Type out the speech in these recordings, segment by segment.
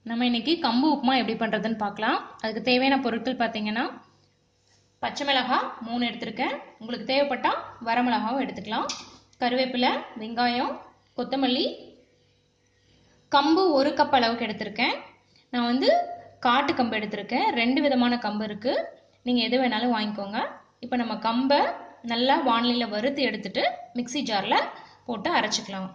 நம்ம இன்னைக்கு கம்பு உப்புமா எப்படி பண்றதுன்னு பார்க்கலாம். அதுக்கு தேவையான பொருட்கள் பார்த்தீங்கன்னா பச்சை மிளகாய் 3 எடுத்திருக்கேன். உங்களுக்கு தேவைப்பட்டா வரமிளகாவும் எடுத்துக்கலாம். கருவேப்பிலை, வெங்காயம், கொத்தமல்லி, கம்பு 1 கப் அளவுக்கு எடுத்திருக்கேன். நான் வந்து காட்டு கம்பு எடுத்திருக்கேன். 2 விதமான கம்பு இருக்கு. நீங்க எது வேணாலும் வாங்கிக்கோங்க. இப்போ நம்ம கம்பை நல்லா வாணலியில் வறுத்து எடுத்துட்டு மிக்ஸி ஜார்ல போட்டு அரைச்சிக்கலாம்.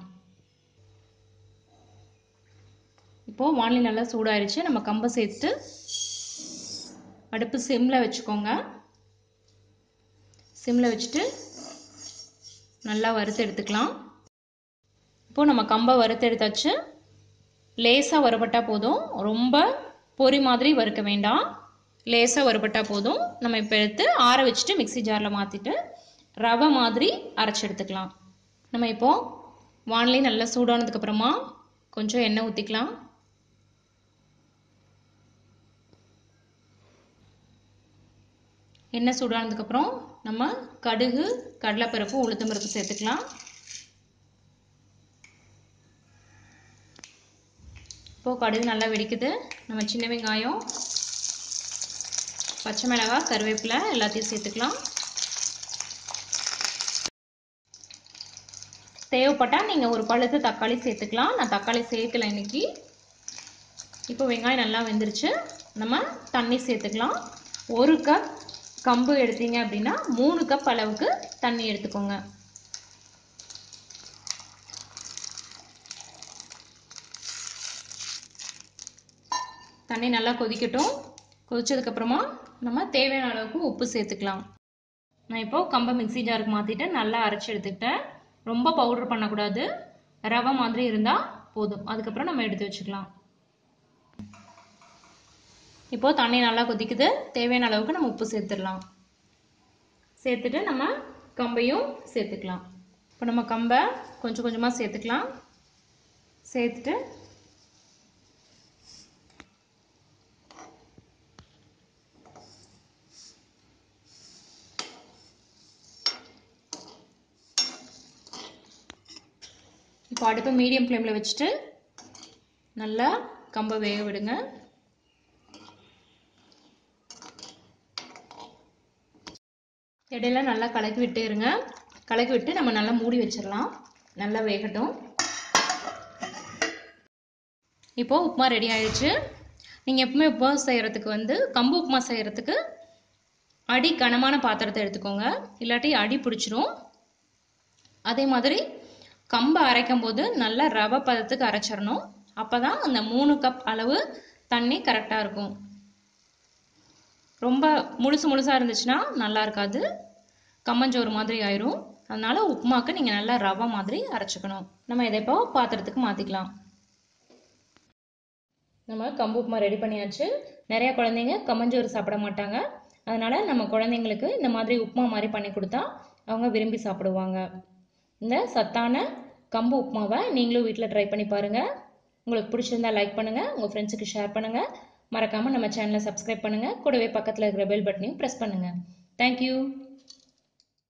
இப்போ வாணலி நல்லா சூடாயிருச்சு. நம்ம கம்பை சேர்த்து அடுப்பு சிம்ல வச்சுக்கோங்க. சிம்ல வச்சுட்டு நல்லா வறுத்து எடுத்துக்கலாம். இப்போ நம்ம கம்பை வறுத்து எடுத்தாச்சு. லேசா வறுபட்டா போதும், ரொம்ப பொரி மாதிரி வறுக்க வேண்டாம். லேசா வறுபட்டா போதும். நம்ம இப்போ எடுத்து ஆற வச்சுட்டு மிக்ஸி ஜார்ல மாத்திட்டு ரவை மாதிரி அரைச்சு எடுத்துக்கலாம். நம்ம இப்போ வாணலி நல்லா சூடானதுக்கு அப்புறமா கொஞ்சம் எண்ணெய் ஊற்றிக்கலாம். எண்ணெய் சூடானதுக்கப்புறம் நம்ம கடுகு, கடலைப்பருப்பு, உளுத்தம்பருப்பு சேர்த்துக்கலாம். இப்போ கடுகு நல்லா வெடிக்குது. நம்ம சின்ன வெங்காயம், பச்சை மிளகாய், கருவேப்பிலை எல்லாத்தையும் சேர்த்துக்கலாம். தேவைப்பட்டால் நீங்கள் ஒரு பழுத்து தக்காளி சேர்த்துக்கலாம். நான் தக்காளி சேர்க்கல இன்னைக்கு. இப்போ வெங்காயம் நல்லா வெந்துருச்சு. நம்ம தண்ணி சேர்த்துக்கலாம். 1 கப் கம்பு எடுத்தீங்க அப்படின்னா 3 கப் அளவுக்கு தண்ணி எடுத்துக்கோங்க. தண்ணி நல்லா கொதிக்கட்டும். கொதிச்சதுக்கு அப்புறமா நம்ம தேவையான அளவுக்கு உப்பு சேர்த்துக்கலாம். நான் இப்போ கம்பை மிக்ஸி ஜாருக்கு மாத்திட்டு நல்லா அரைச்சி எடுத்துக்கிட்டேன். ரொம்ப பவுடர் பண்ணக்கூடாது, ரவை மாதிரி இருந்தா போதும். அதுக்கப்புறம் நம்ம எடுத்து வச்சுக்கலாம். இப்போ தண்ணி நல்லா கொதிக்குது. தேவையான அளவுக்கு நம்ம உப்பு சேர்த்துடலாம். சேர்த்துட்டு நம்ம கம்பையும் சேர்த்துக்கலாம். இப்போ நம்ம கம்பை கொஞ்சம் கொஞ்சமாக சேர்த்துக்கலாம். சேர்த்துட்டு இப்போ அடுப்பை மீடியம் ஃப்ளேமில் வச்சுட்டு நல்லா கம்பை வேக விடுங்க. இடையில நல்லா கலக்கி விட்டே இருங்க. கலக்கி விட்டு நம்ம நல்லா மூடி வச்சிடலாம். நல்லா வேகட்டும். இப்போ உப்புமா ரெடி ஆயிடுச்சு. நீங்கள் எப்பவுமே உப்புமா செய்கிறதுக்கு கம்பு உப்புமா செய்கிறதுக்கு அடி கனமான பாத்திரத்தை எடுத்துக்கோங்க, இல்லாட்டி அடி பிடிச்சிரும். அதே மாதிரி கம்பை அரைக்கும் போது நல்லா ரவை பதத்துக்கு அரைச்சிடணும். அப்போ தான் அந்த 3 கப் அளவு தண்ணி கரெக்டாக இருக்கும். ரொம்ப முழுசாக இருந்துச்சுன்னா நல்லா இருக்காது, கம்மஞ்சோறு மாதிரி ஆயிரும். அதனால உப்புமாக்கு நீங்கள் நல்லா ரவை மாதிரி அரைச்சிக்கணும். நம்ம இதை இப்போ பாத்திரத்துக்கு மாற்றிக்கலாம். நம்ம கம்பு உப்புமா ரெடி பண்ணியாச்சு. நிறைய குழந்தைங்க கம்மஞ்சோறு சாப்பிட மாட்டாங்க. அதனால நம்ம குழந்தைங்களுக்கு இந்த மாதிரி உப்புமா மாதிரி பண்ணி கொடுத்தா அவங்க விரும்பி சாப்பிடுவாங்க. இந்த சத்தான கம்பு உப்புமாவை நீங்களும் வீட்டில் ட்ரை பண்ணி பாருங்கள். உங்களுக்கு பிடிச்சிருந்தா லைக் பண்ணுங்கள், உங்கள் ஃப்ரெண்ட்ஸுக்கு ஷேர் பண்ணுங்கள். மறக்காமல் நம்ம சேனலை சப்ஸ்கிரைப் பண்ணுங்கள். கூடவே பக்கத்தில் இருக்கிற பெல் பட்டனையும் ப்ரெஸ் பண்ணுங்கள். தேங்க்யூ.